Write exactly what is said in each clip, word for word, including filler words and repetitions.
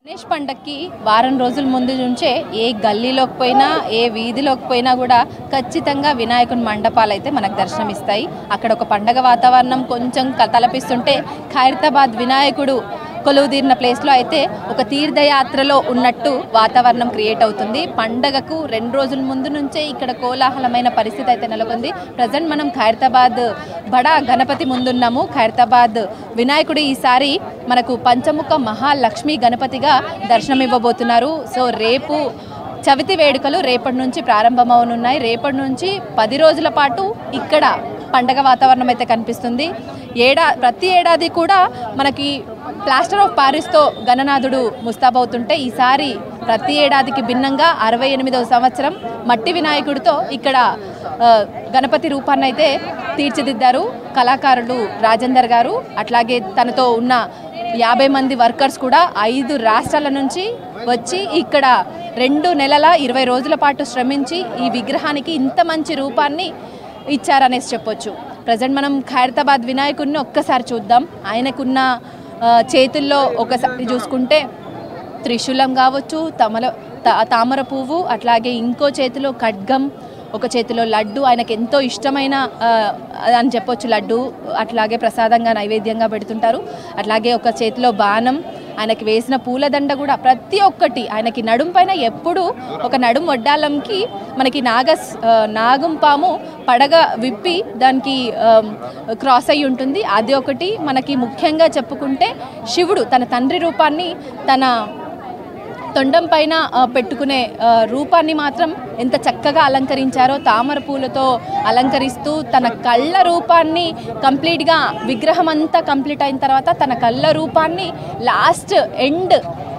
గణేష్ పండక్కి వారం రోజుల ముందు నుంచే ఏ గల్లీలోకి పోయినా ఏ వీధిలోకి పోయినా కూడా ఖచ్చితంగా వినాయకుని మండపాలు అయితే మనకు దర్శనమిస్తాయి. అక్కడ ఒక పండగ వాతావరణం కొంచెం తలపిస్తుంటే ఖైరతాబాద్ వినాయకుడు కొలువుదీరిన ప్లేస్లో అయితే ఒక తీర్థయాత్రలో ఉన్నట్టు వాతావరణం క్రియేట్ అవుతుంది. పండగకు రెండు రోజుల ముందు నుంచే ఇక్కడ కోలాహలమైన పరిస్థితి అయితే నెలకొంది. ప్రజెంట్ మనం ఖైరతాబాద్ బడా గణపతి ముందున్నాము. ఖైరతాబాద్ వినాయకుడు ఈసారి మనకు పంచముఖ మహాలక్ష్మి గణపతిగా దర్శనం ఇవ్వబోతున్నారు. సో రేపు చవితి వేడుకలు రేపటి నుంచి ప్రారంభమవనున్నాయి. రేపటి నుంచి పది రోజుల పాటు ఇక్కడ పండగ వాతావరణం అయితే కనిపిస్తుంది. ఏడా ప్రతి ఏడాది కూడా మనకి ప్లాస్టర్ ఆఫ్ ప్యారిస్తో గణనాథుడు ముస్తాబవుతుంటే ఈసారి ప్రతి ఏడాదికి భిన్నంగా అరవై ఎనిమిదవ సంవత్సరం మట్టి వినాయకుడితో ఇక్కడ గణపతి రూపాన్ని అయితే తీర్చిదిద్దారు కళాకారులు రాజేందర్ గారు. అట్లాగే తనతో ఉన్న యాభై మంది వర్కర్స్ కూడా ఐదు రాష్ట్రాల నుంచి వచ్చి ఇక్కడ రెండు నెలల ఇరవై రోజుల పాటు శ్రమించి ఈ విగ్రహానికి ఇంత మంచి రూపాన్ని ఇచ్చారనేసి చెప్పొచ్చు. ప్రజెంట్ మనం ఖైరతాబాద్ వినాయకుడిని ఒక్కసారి చూద్దాం. ఆయనకున్న చేతుల్లో ఒకసారి చూసుకుంటే త్రిశూలం కావచ్చు, తమల తామర పువ్వు, అట్లాగే ఇంకో చేతిలో ఖడ్గం, ఒక చేతిలో లడ్డు, ఆయనకు ఎంతో ఇష్టమైన అని చెప్పొచ్చు లడ్డు, అట్లాగే ప్రసాదంగా నైవేద్యంగా పెడుతుంటారు. అట్లాగే ఒక చేతిలో బాణం, ఆయనకి వేసిన పూలదండ కూడా ప్రతి ఒక్కటి ఆయనకి నడుం పైన ఎప్పుడు ఒక నడుం వడ్డాలంకి మనకి నాగ నాగం పాము పడగ విప్పి దానికి క్రాస్ అయ్యి ఉంటుంది. అది ఒకటి. మనకి ముఖ్యంగా చెప్పుకుంటే శివుడు తన తండ్రి రూపాన్ని తన తొండం పైన పెట్టుకునే రూపాన్ని మాత్రం ఎంత చక్కగా అలంకరించారో, తామర పూలతో అలంకరిస్తూ తన కళ్ళ రూపాన్ని కంప్లీట్గా విగ్రహం అంతా కంప్లీట్ అయిన తర్వాత తన కళ్ళ రూపాన్ని లాస్ట్ ఎండ్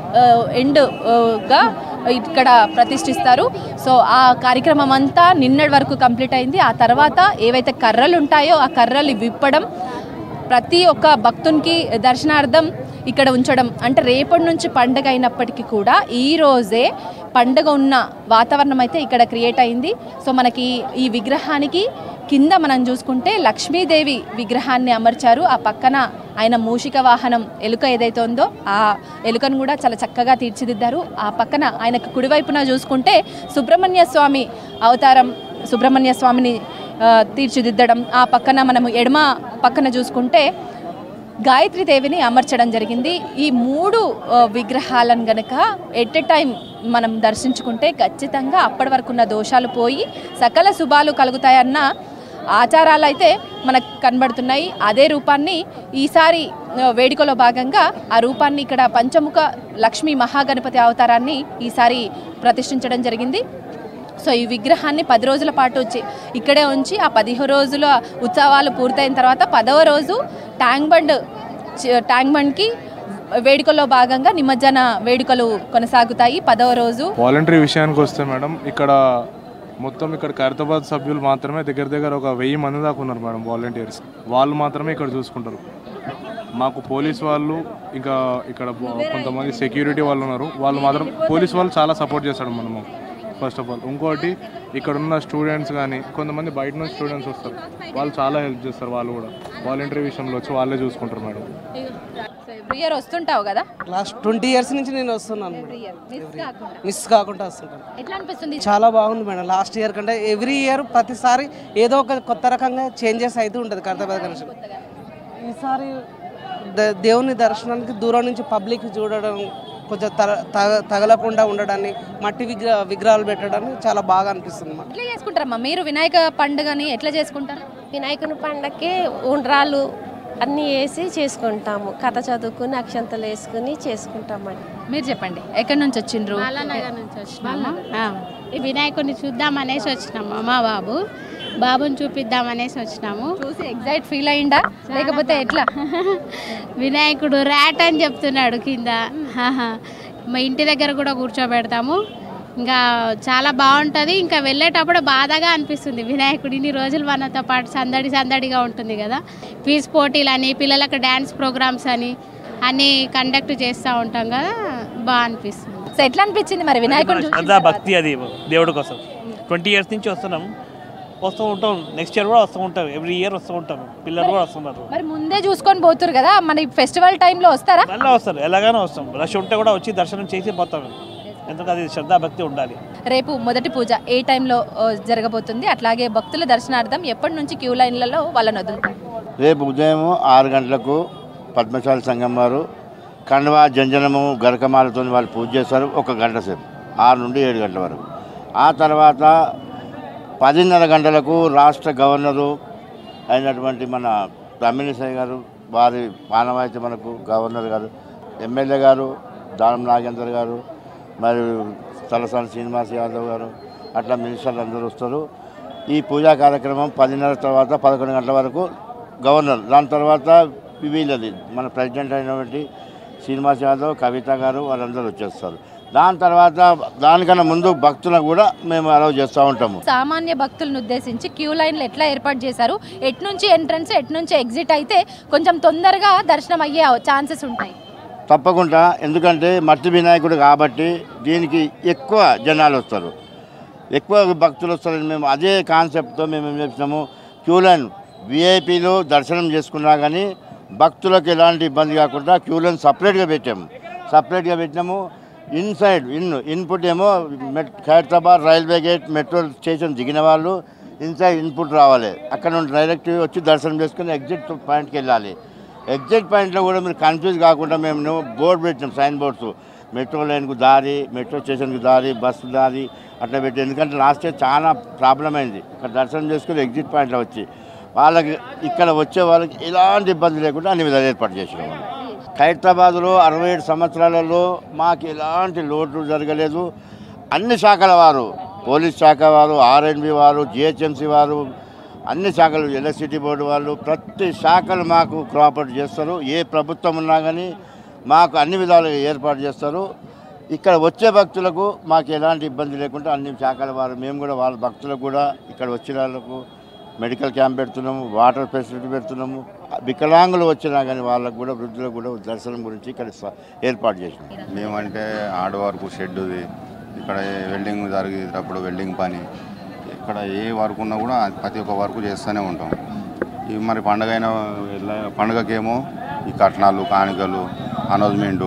ఎండ్గా ఇక్కడ ప్రతిష్ఠిస్తారు. సో ఆ కార్యక్రమం అంతా నిన్నటి వరకు కంప్లీట్ అయింది. ఆ తర్వాత ఏవైతే కర్రలు ఉంటాయో ఆ కర్రలు విప్పడం, ప్రతి ఒక్క భక్తునికి దర్శనార్థం ఇక్కడ ఉంచడం, అంటే రేపటి నుంచి పండగ అయినప్పటికీ కూడా ఈరోజే పండగ ఉన్న వాతావరణం అయితే ఇక్కడ క్రియేట్ అయింది. సో మనకి ఈ విగ్రహానికి కింద మనం చూసుకుంటే లక్ష్మీదేవి విగ్రహాన్ని అమర్చారు. ఆ పక్కన ఆయన మూషిక వాహనం ఎలుక ఏదైతే ఉందో ఆ ఎలుకను కూడా చాలా చక్కగా తీర్చిదిద్దారు. ఆ పక్కన ఆయనకు కుడివైపున చూసుకుంటే సుబ్రహ్మణ్య స్వామి అవతారం సుబ్రహ్మణ్య స్వామిని తీర్చిదిద్దడం, ఆ పక్కన మనము ఎడమ పక్కన చూసుకుంటే గాయత్రి దేవిని అమర్చడం జరిగింది. ఈ మూడు విగ్రహాలను గనక ఎట్ ఎ టైం మనం దర్శించుకుంటే ఖచ్చితంగా అప్పటి వరకు ఉన్న దోషాలు పోయి సకల శుభాలు కలుగుతాయన్న ఆచారాలు అయితే మనకు కనబడుతున్నాయి. అదే రూపాన్ని ఈసారి వేడుకలో భాగంగా ఆ రూపాన్ని ఇక్కడ పంచముఖ లక్ష్మీ మహాగణపతి అవతారాన్ని ఈసారి ప్రతిష్ఠించడం జరిగింది. సో ఈ విగ్రహాన్ని పది రోజుల పాటు వచ్చి ఇక్కడే ఉంచి ఆ పదిహేను రోజుల ఉత్సవాలు పూర్తయిన తర్వాత పదవ రోజు ట్యాంక్ బండ్ ట్యాంక్ బండ్కి వేడుకల్లో భాగంగా నిమజ్జన వేడుకలు కొనసాగుతాయి. పదవ రోజు వాలంటరీ విషయానికి వస్తే మేడం, ఇక్కడ మొత్తం ఇక్కడ ఖైరతాబాద్ సభ్యులు మాత్రమే దగ్గర దగ్గర ఒక వెయ్యి మంది దాకా ఉన్నారు మేడం వాలంటీర్స్. వాళ్ళు మాత్రమే ఇక్కడ చూసుకుంటారు. మాకు పోలీస్ వాళ్ళు ఇంకా ఇక్కడ కొంతమంది సెక్యూరిటీ వాళ్ళు ఉన్నారు. వాళ్ళు మాత్రం పోలీస్ వాళ్ళు చాలా సపోర్ట్ చేస్తారు మనము ఫస్ట్ ఆఫ్ ఆల్. ఇంకోటి ఇక్కడ ఉన్న స్టూడెంట్స్ కానీ కొంతమంది బయట నుంచి స్టూడెంట్స్ వస్తారు, వాళ్ళు చాలా హెల్ప్ చేస్తారు. వాళ్ళు కూడా వాలంటరీ విషయంలో వచ్చి వాళ్ళే చూసుకుంటారు మేడం. ఎవ్రీ ఇయర్ వస్తుంటావు కదా? లాస్ట్ ట్వంటీ ఇయర్స్ నుంచి నేను వస్తున్నాను, మిస్ కాకుండా వస్తుంటాను. ఎట్లా అనిపిస్తుంది? చాలా బాగుంది మేడం. లాస్ట్ ఇయర్ కంటే ఎవ్రీ ఇయర్ ప్రతిసారి ఏదో ఒక కొత్త రకంగా చేంజెస్ అయితే ఉంటుంది ఖైరతాబాద్ గణేష్. ఈసారి దేవుని దర్శనానికి దూరం నుంచి పబ్లిక్ చూడడం, కొంచెం తగలకుండా ఉండడాన్ని, మట్టి విగ్రహ విగ్రహాలు పెట్టడాన్ని చాలా బాగా అనిపిస్తుంది. ఎట్లా చేసుకుంటారమ్మా మీరు వినాయక పండుగని? ఎట్లా చేసుకుంటారు? వినాయకుని పండగకి ఉండ్రాలు అన్నీ వేసి చేసుకుంటాము. కథ చదువుకుని అక్షంతలు వేసుకుని చేసుకుంటామండి. మీరు చెప్పండి, ఎక్కడి నుంచి వచ్చిండ్రు? బాలానగర్ నుంచి వచ్చినాము. ఈ వినాయకుడిని చూద్దామనేసి వచ్చినాము. మా బాబు బాబుని చూపిద్దామనేసి వచ్చినాము. చూసి ఎగ్జైట్ ఫీల్ అయ్యిందా లేకపోతే ఎట్లా? వినాయకుడు ర్యాట్ అని చెప్తున్నాడు కింద. మా ఇంటి దగ్గర కూడా కూర్చోబెడతాము. ఇంకా చాలా బాగుంటుంది. ఇంకా వెళ్ళేటప్పుడు బాధగా అనిపిస్తుంది. వినాయకుడు ఇన్ని రోజులు మనతో పాటు సందడి సందడిగా ఉంటుంది కదా. క్విజ్ పోటీలు అని, పిల్లలకు డ్యాన్స్ ప్రోగ్రామ్స్ అని అన్నీ కండక్ట్ చేస్తూ ఉంటాం కదా, బాగా అనిపిస్తుంది. సో ఎట్లా అనిపించింది మరి వినాయకుడు? భక్తి అది దేవుడి కోసం ట్వంటీ ఇయర్స్ నుంచి వస్తున్నాం. వస్తూ ఉంటాం. నెక్స్ట్ ఇయర్ కూడా వస్తూ ఉంటాం. ఎవ్రీ ఇయర్ వస్తూ ఉంటాం. పిల్లలు కూడా వస్తున్నారు. మరి ముందే చూసుకొని పోతురు కదా, మన ఫెస్టివల్ టైంలో వస్తారా? మళ్ళీ వస్తారు, ఎలాగైనా వస్తాం. రష్ ఉంటే కూడా వచ్చి దర్శనం చేసి పోతాం. ఎందుకంటే అది శ్రద్ధాభక్తి ఉండాలి. రేపు మొదటి పూజ ఏ టైంలో జరగబోతుంది, అట్లాగే భక్తుల దర్శనార్థం ఎప్పటి నుంచి క్యూ లైన్లలో వాళ్ళని వదులుతారు? రేపు ఉదయం ఆరు గంటలకు పద్మశాలి సంఘం వారు కండవా జంజనము గరకమాలతో వాళ్ళు పూజ చేస్తారు. ఒక గంట సేపు, ఆరు నుండి ఏడు గంటల వరకు. ఆ తర్వాత పదిన్నర గంటలకు రాష్ట్ర గవర్నరు అయినటువంటి మన తమిళిసై గారు, వారి మానవాయితీ మనకు గవర్నర్ గారు, ఎమ్మెల్యే గారు దానం నాగేందర్ గారు, మరియు తలసాని శ్రీనివాస్ యాదవ్ గారు, అట్లా మినిస్టర్లు అందరూ వస్తారు. ఈ పూజా కార్యక్రమం పదిన్నర తర్వాత పదకొండు గంటల వరకు గవర్నర్, దాని తర్వాత వీళ్ళది మన ప్రెసిడెంట్ అయినటువంటి శ్రీనివాస్ యాదవ్, కవిత గారు వాళ్ళందరూ వచ్చేస్తారు. దాని తర్వాత దానికన్నా ముందు భక్తులను కూడా మేము అలౌ చేస్తూ ఉంటాము. సామాన్య భక్తులను ఉద్దేశించి క్యూ లైన్లు ఎట్లా ఏర్పాటు చేశారు, ఎటు నుంచి ఎంట్రన్స్ ఎటు నుంచి ఎగ్జిట్ అయితే కొంచెం తొందరగా దర్శనం అయ్యే ఛాన్సెస్ ఉంటాయి? తప్పకుండా, ఎందుకంటే మట్టి వినాయకుడు కాబట్టి దీనికి ఎక్కువ జనాలు వస్తారు, ఎక్కువ భక్తులు వస్తారని మేము అదే కాన్సెప్ట్తో మేము ఏం చేసినాము, క్యూ లైన్ విఐపీలు దర్శనం చేసుకున్నా కానీ భక్తులకు ఎలాంటి ఇబ్బంది కాకుండా క్యూ లైన్ సపరేట్గా పెట్టాము. సపరేట్గా పెట్టినాము. ఇన్సైడ్ ఇన్ ఇన్పుట్ ఏమో మెట్ Khairatabad railway gate metro station దిగిన వాళ్ళు ఇన్సైడ్ ఇన్పుట్ రావాలి. అక్కడ నుండి డైరెక్ట్ వచ్చి దర్శనం చేసుకుని ఎగ్జిట్ పాయింట్కి వెళ్ళాలి. ఎగ్జిట్ పాయింట్లో కూడా మీరు కన్ఫ్యూజ్ కాకుండా మేము బోర్డు పెట్టినాం, సైన్ బోర్డ్స్, మెట్రో లైన్కు దారి, మెట్రో స్టేషన్కి దారి, బస్సు దారి అట్లా పెట్టి. ఎందుకంటే లాస్ట్ ఇయర్ చాలా ప్రాబ్లం అయింది. ఇక్కడ దర్శనం చేసుకుని ఎగ్జిట్ పాయింట్లో వచ్చి వాళ్ళకి ఇక్కడ వచ్చే వాళ్ళకి ఎలాంటి ఇబ్బంది లేకుండా అన్ని విధాలు ఏర్పాటు చేసినాం. ఖైరతాబాద్లో అరవై ఏడు సంవత్సరాలలో మాకు ఎలాంటి లోటు జరగలేదు. అన్ని శాఖల వారు, పోలీస్ శాఖ వారు, ఆర్ఎన్బి వారు, జిహెచ్ఎంసీ వారు, అన్ని శాఖలు, ఎలక్ట్రిసిటీ బోర్డు వాళ్ళు, ప్రతి శాఖలు మాకు కోఆపరేట్ చేస్తారు. ఏ ప్రభుత్వం ఉన్నా కానీ మాకు అన్ని విధాలుగా ఏర్పాటు చేస్తారు. ఇక్కడ వచ్చే భక్తులకు మాకు ఎలాంటి ఇబ్బంది లేకుండా అన్ని శాఖల వారు, మేము కూడా వాళ్ళ భక్తులకు కూడా ఇక్కడ వచ్చిన వాళ్ళకు మెడికల్ క్యాంప్ పెడుతున్నాము, వాటర్ ఫెసిలిటీ పెడుతున్నాము. వికలాంగులు వచ్చినా కానీ వాళ్ళకు కూడా, వృద్ధులకు కూడా దర్శనం గురించి ఇక్కడ ఏర్పాటు చేసినాం. మేమంటే ఆడవారికి షెడ్డుది, ఇక్కడ వెల్డింగ్ జరిగేటప్పుడు వెల్డింగ్ పని, ఇక్కడ ఏ వర్క్ ఉన్నా కూడా ప్రతి ఒక్క వర్క్ చేస్తూనే ఉంటాం. ఇవి మరి పండుగ అయిన పండుగకేమో ఈ కట్నాలు, కాணிకలు, అనౌన్స్మెంటు,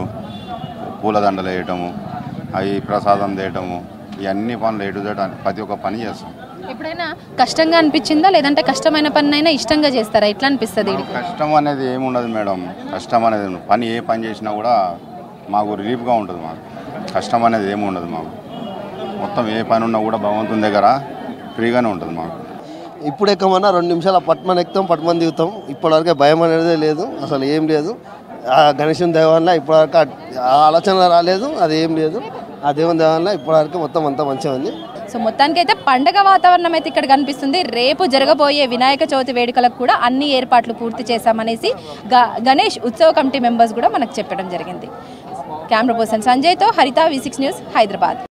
పూలదండలు వేయటము, అవి ప్రసాదం తేయటము, ఇవన్నీ పనులు ఎటు చేయడం ప్రతి ఒక్క పని చేస్తాం. ఎప్పుడైనా కష్టంగా అనిపించిందా, లేదంటే కష్టమైన పని అయినా ఇష్టంగా చేస్తారా? ఎట్లా అనిపిస్తుంది? కష్టం అనేది ఏమి ఉండదు మేడం. కష్టం అనేది పని ఏ పని చేసినా కూడా మాకు రిలీఫ్గా ఉంటుంది. మాకు కష్టం అనేది ఏమి ఉండదు. మాకు మొత్తం ఏ పని ఉన్నా కూడా భగవంతుని దగ్గర ఫ్రీగానే ఉంటుంది. మాకు ఇప్పుడు ఎక్కమన్నా రెండు నిమిషాలు పట్మని ఎక్కుతాం, పట్మని దిగుతాం. ఇప్పటివరకే భయం అనేది లేదు, అసలు ఏం లేదు. ఆ గణేశుని దేవల్ల ఇప్పటివరకు ఆలోచన రాలేదు, అది ఏం లేదు. ఆ దేవుని దేవల్ల ఇప్పటివరకు మొత్తం అంతా మంచిగా ఉంది. సో మొత్తానికి అయితే పండగ వాతావరణం అయితే ఇక్కడ కనిపిస్తుంది. రేపు జరగబోయే వినాయక చవితి వేడుకలకు కూడా అన్ని ఏర్పాట్లు పూర్తి చేశామనేసి గణేష్ ఉత్సవ కమిటీ మెంబర్స్ కూడా మనకు చెప్పడం జరిగింది. కెమెరా పర్సన్ సంజయ్తో హరిత, వి సిక్స్ న్యూస్, హైదరాబాద్.